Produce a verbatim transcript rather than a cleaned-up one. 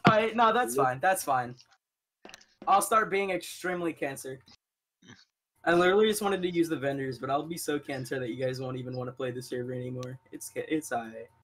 Alright, no, that's fine. That's fine. I'll start being extremely cancer. I literally just wanted to use the vendors, but I'll be so cancer that you guys won't even want to play the server anymore. It's it's alright.